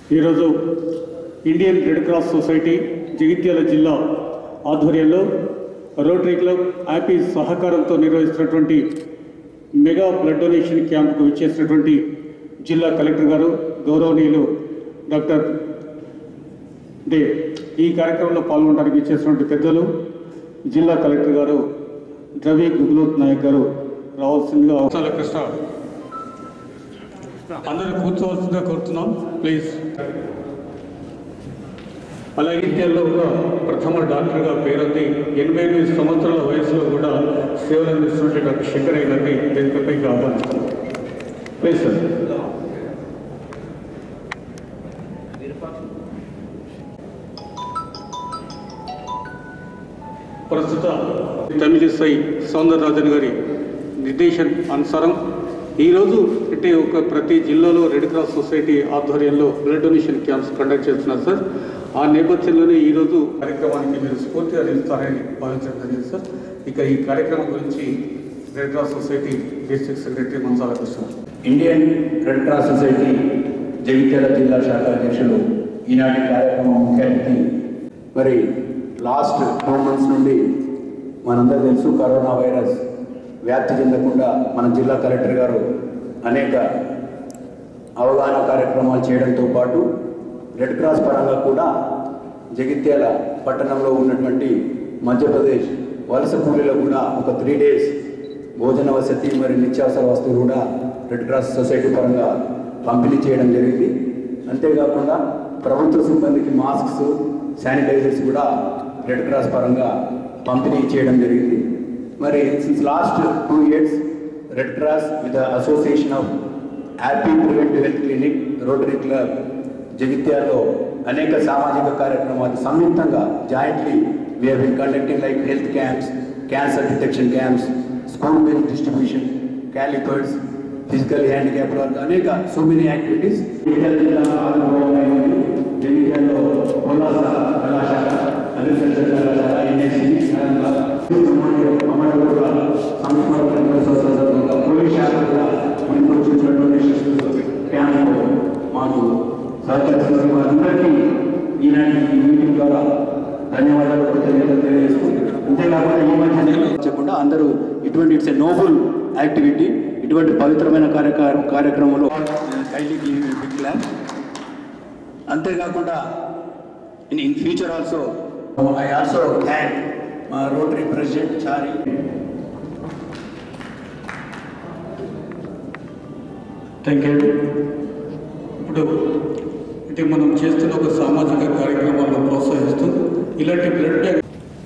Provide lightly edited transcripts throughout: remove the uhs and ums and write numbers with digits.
ఈరోజు Indian red cross society Jagtial జిల్లా ఆధ్వర్యంలో రోటరీ క్లబ్ హ్యాపీ సహకారంతో నిర్వహిస్తున్నటువంటి మెగా బ్లడ్ డొనేషన్ క్యాంప్కు విచ్చేసినటువంటి జిల్లా కలెక్టర్ గారు గౌరవనీయులు డాక్టర్ దేవ్ ఈ కార్యక్రమంలో పాల్గొనడానికి ఇచ్చేసినటువంటి పెద్దలు జిల్లా కలెక్టర్ గారు రవి గుగ్లోత్ నాయక్ గారు రావాల్సిందిగా అవసరాల కృష్ణ అందరూ కూర్చోవలసిందిగా కోరుతున్నాం ప్లీజ్. అలాగే ఇండియాలో ఒక ప్రథమ డాక్టర్గా పేరొంది 88 సంవత్సరాల వయసులో కూడా సేవలు అందిస్తున్నటువంటి డాక్టర్ శంకరయ్య గారిని వేదికపైకి ఆహ్వానిస్తున్నాం ప్లీజ్ సార్. ప్రస్తుత తమిళిసై సౌందరరాజన్ గారి నిర్దేశం అనుసారం ఈరోజు అంటే ఒక ప్రతి జిల్లాలో రెడ్ క్రాస్ సొసైటీ ఆధ్వర్యంలో బ్లడ్ డొనేషన్ క్యాంప్స్ కండక్ట్ చేస్తున్నారు సార్. ఆ నేపథ్యంలోనే ఈరోజు కార్యక్రమానికి మీరు స్ఫూర్తిగా నిలుస్తారని భావించడం జరిగింది సార్. ఇక ఈ కార్యక్రమం గురించి red cross society district secretary Manchala Krishna. Indian red cross society Jagtial జిల్లా శాఖ అధ్యక్షులు ఈనాటి కార్యక్రమం ముఖ్య అతిథి. మరి లాస్ట్ 2 months నుండి మనందరూ తెలుసు కరోనా వైరస్ వ్యాప్తి చెందకుండా మన జిల్లా కలెక్టర్ గారు అనేక అవగాహన కార్యక్రమాలు చేయడంతో పాటు రెడ్ క్రాస్ పరంగా కూడా జగిత్యాల పట్టణంలో ఉన్నటువంటి మధ్యప్రదేశ్ వలస కూలీలకు కూడా ఒక 3 days భోజన వసతి మరి నిత్యావసర వస్తువులు కూడా రెడ్ క్రాస్ సొసైటీ పరంగా పంపిణీ చేయడం జరిగింది. అంతేకాకుండా ప్రభుత్వ సిబ్బందికి మాస్క్స్ శానిటైజర్స్ కూడా రెడ్ క్రాస్ పరంగా పంపిణీ చేయడం జరిగింది. మరి since last 2 years red cross with association of happy preventive health clinic rotary club జగిత్యాలలో అనేక సామాజిక కార్యక్రమాలు సంయుక్తంగా jointly we have been conducting like health camps, cancer detection camps, school bench distribution, calipers, physically handicapped work, అనేక so many activities. జగిత్యాలలో కొల్లాస కళాశాల agriculture కళాశాల NSC police శాఖ కూడా క్యాంప్ మాకు సహకరిస్తున్న వారందరికీ ఈనాటి మీటింగ్ ద్వారా ధన్యవాదాలు తెలియజేస్తుంది. అంతేకాకుండా ఈ మధ్య చెప్పకుండా అందరూ ఇటువంటి ఇట్స్ ఎ నోబుల్ యాక్టివిటీ, ఇటువంటి పవిత్రమైన కార్యక్రమంలో అంతేకాకుండా in future also I also thank మా rotary president Chari. Thank you. ఇప్పుడు అంటే మనం చేస్తున్న ఒక సామాజిక కార్యక్రమాలను ప్రోత్సహిస్తూ ఇలాంటి blood bank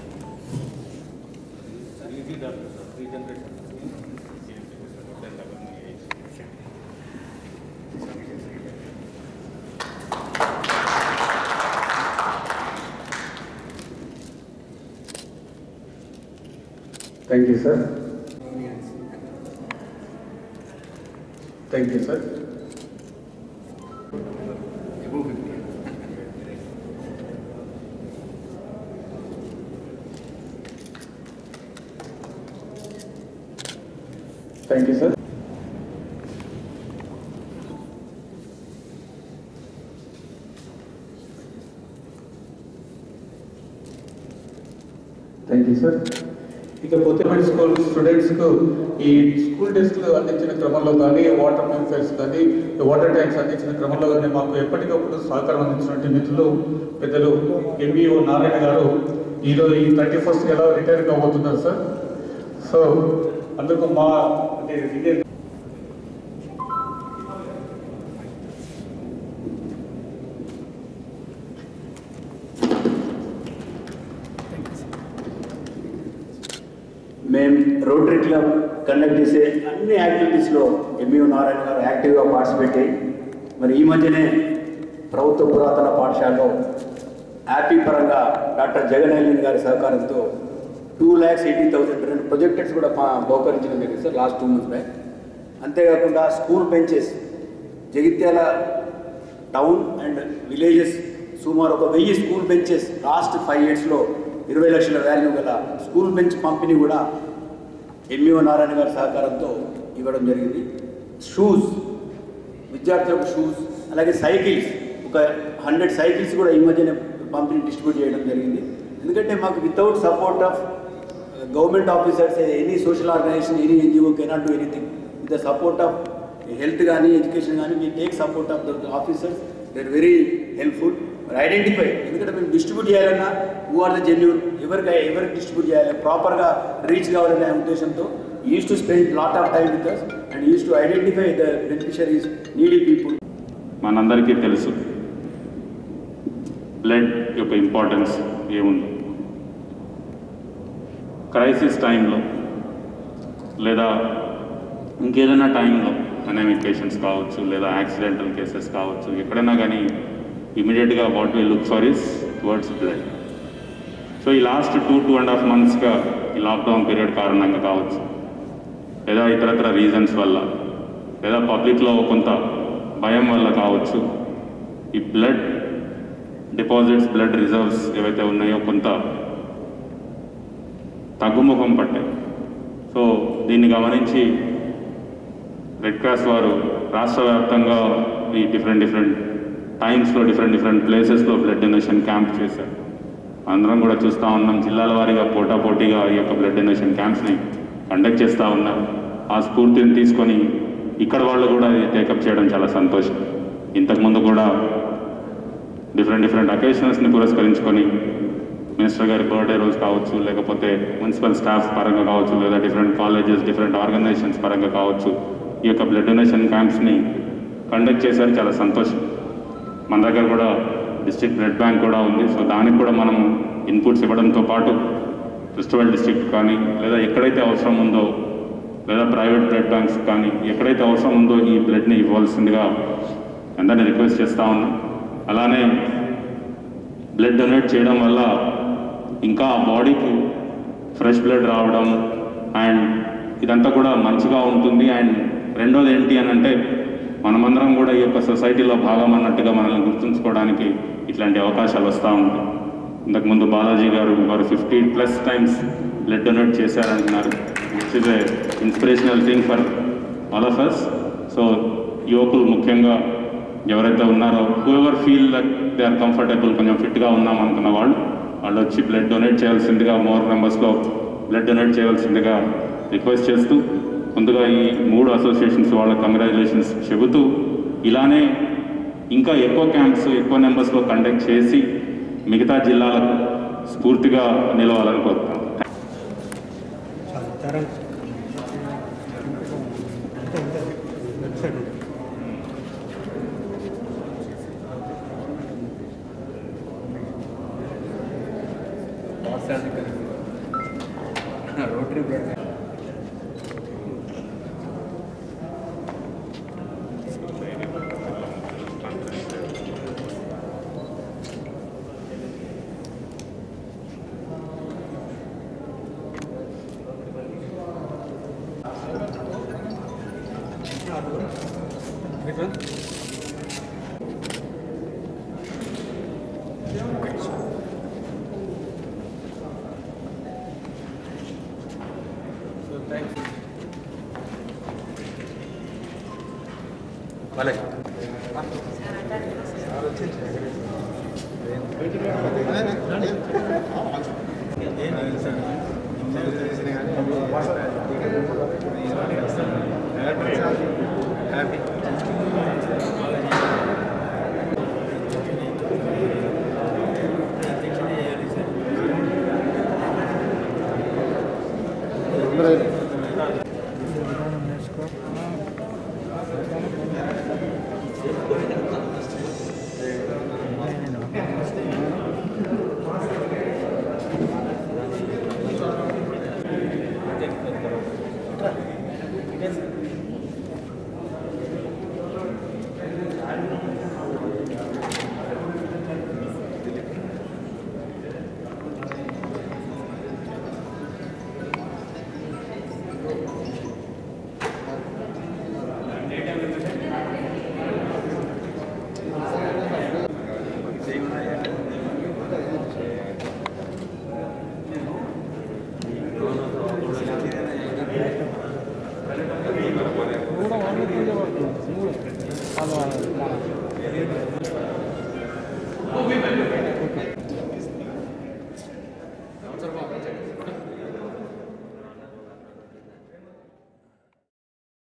thank you sir. Thank you sir. Thank you sir. Thank you sir. ఇకపోతే స్కూల్ స్టూడెంట్స్కు ఈ స్కూల్ డెస్క్లు అందించిన క్రమంలో కానీ వాటర్ ప్యూరిఫైర్స్ కానీ వాటర్ ట్యాంక్స్ అందించిన క్రమంలో కానీ మాకు ఎప్పటికప్పుడు సహకారం అందించినటువంటి మిత్రులు పెద్దలు ఎంఈఓ నారాయణ గారు ఈరోజు ఈ 31st ఎలా రిటైర్ కాబోతున్నారు సార్. సో అందుకు మా అంటే మేము రోటరీ క్లబ్ కండక్ట్ చేసే అన్ని యాక్టివిటీస్లో ఎంఈఓ నారాయణ గారు యాక్టివ్గా పార్టిసిపేట్ అయ్యి మరి ఈ మధ్యనే ప్రభుత్వ పురాతన పాఠశాలలో హ్యాపీ పరంగా డాక్టర్ జగన్ గారి సహకారంతో 2,80,000 ప్రొజెక్టర్స్ కూడా బహుకరించడం జరిగింది సార్ లాస్ట్ 2 months బ్యాక్. అంతేకాకుండా school benches Jagtial town and villages సుమారు ఒక 1000 స్కూల్ బెంచెస్ లాస్ట్ 5 yearsలో 20 లక్షల వాల్యూ గల స్కూల్ బెంచ్ పంపిణీ కూడా ఎంఈఓ నారాయణ గారి సహకారంతో ఇవ్వడం జరిగింది. షూస్ విద్యార్థులకు షూస్ అలాగే సైకిల్స్ ఒక 100 సైకిల్స్ కూడా ఈ మధ్యనే పంపిణీ డిస్ట్రిబ్యూట్ చేయడం జరిగింది. ఎందుకంటే మాకు without support of government officers, any social organisation, any NGO cannot do anything. With the support of health కానీ ఎడ్యుకేషన్ కానీ we take support of the officers. They are very helpful. Identify, ఎందుకంటే మేము distribute చేయాలన్నా who are the genuine, ఎవరికి distribute చేయాలి, ప్రాపర్గా reach కావాలనే ఉద్దేశంతో use to spend lot of time with us and use to identify the beneficiaries, needy people. మనందరికీ తెలుసు బ్లడ్ యొక్క ఇంపార్టెన్స్ ఏముంది. క్రైసిస్ టైంలో లేదా ఇంకేదైనా టైంలో అనేమిక్ పేషెంట్స్ కావచ్చు లేదా యాక్సిడెంటల్ కేసెస్ కావచ్చు, ఎక్కడైనా కానీ ఇమీడియట్గా what we look for is towards blood. So ఈ లాస్ట్ 2.5 monthsగా ఈ లాక్డౌన్ పీరియడ్ కారణంగా కావచ్చు లేదా ఇతరత్ర రీజన్స్ వల్ల లేదా పబ్లిక్లో కొంత భయం వల్ల కావచ్చు, ఈ బ్లడ్ డిపాజిట్స్, బ్లడ్ రిజర్వ్స్ ఏవైతే ఉన్నాయో కొంత తగ్గుముఖం పట్టాయి. సో దీన్ని గమనించి రెడ్ క్రాస్ వారు రాష్ట్ర వ్యాప్తంగా ఈ డిఫరెంట్ టైమ్స్లో డిఫరెంట్ ప్లేసెస్లో బ్లడ్ డొనేషన్ క్యాంప్ చేశారు. అందరం కూడా చూస్తూ ఉన్నాం. జిల్లాల వారీగా పోటాపోటీగా ఈ యొక్క బ్లడ్ డొనేషన్ క్యాంప్స్ని కండక్ట్ చేస్తూ ఉన్నారు. ఆ స్ఫూర్తిని తీసుకొని ఇక్కడ వాళ్ళు కూడా టేకప్ చేయడం చాలా సంతోషం. ఇంతకుముందు కూడా డిఫరెంట్ అకేషన్స్ని పురస్కరించుకొని మినిస్టర్ గారి బర్త్డే రోజు కావచ్చు, లేకపోతే మున్సిపల్ స్టాఫ్ పరంగా కావచ్చు, లేదా డిఫరెంట్ కాలేజెస్, డిఫరెంట్ ఆర్గనైజేషన్స్ పరంగా కావచ్చు, ఈ యొక్క బ్లడ్ డొనేషన్ క్యాంప్స్ని కండక్ట్ చేశారు. చాలా సంతోషం. మన దగ్గర కూడా డిస్ట్రిక్ట్ బ్లడ్ బ్యాంక్ కూడా ఉంది. సో దానికి కూడా మనం ఇన్పుట్స్ ఇవ్వడంతో పాటు క్రిస్టోవల్ డిస్ట్రిక్ట్ కానీ లేదా ఎక్కడైతే అవసరం ఉందో లేదా ప్రైవేట్ బ్లడ్ బ్యాంక్స్ కానీ ఎక్కడైతే అవసరం ఉందో ఈ బ్లడ్ని ఇవ్వాల్సిందిగా అందరినీ రిక్వెస్ట్ చేస్తూ ఉన్నాం. అలానే బ్లడ్ డొనేట్ చేయడం వల్ల ఇంకా బాడీకి ఫ్రెష్ బ్లడ్ రావడం అండ్ ఇదంతా కూడా మంచిగా ఉంటుంది. అండ్ రెండోది ఏంటి అని అంటే మనమందరం కూడా ఈ యొక్క సొసైటీలో భాగం అన్నట్టుగా మనల్ని గుర్తుంచుకోవడానికి ఇట్లాంటి అవకాశాలు వస్తూ ఉంటాయి. ఇంతకుముందు Balaji garu 50+ times blood donate చేశారంటున్నారు, which is a inspirational thing for all of us. So యువకులు ముఖ్యంగా ఎవరైతే ఉన్నారో, whoever feel that they are comfortable, కొంచెం ఫిట్గా ఉన్నాం అనుకున్న వాళ్ళు వచ్చి బ్లడ్ డొనేట్ చేయాల్సిందిగా, మోర్ నెంబర్స్లో బ్లడ్ డొనేట్ చేయాల్సిందిగా రిక్వెస్ట్ చేస్తూ, ముందుగా ఈ 3 అసోసియేషన్స్ వాళ్ళ కంగ్రాచులేషన్స్ చెబుతూ, ఇలానే ఇంకా ఎక్కువ క్యాంప్స్ ఎక్కువ నెంబర్స్లో కండక్ట్ చేసి మిగతా జిల్లాలకు స్ఫూర్తిగా నిలవాలని కోరుతాం. Rotary blood Vale. Halo.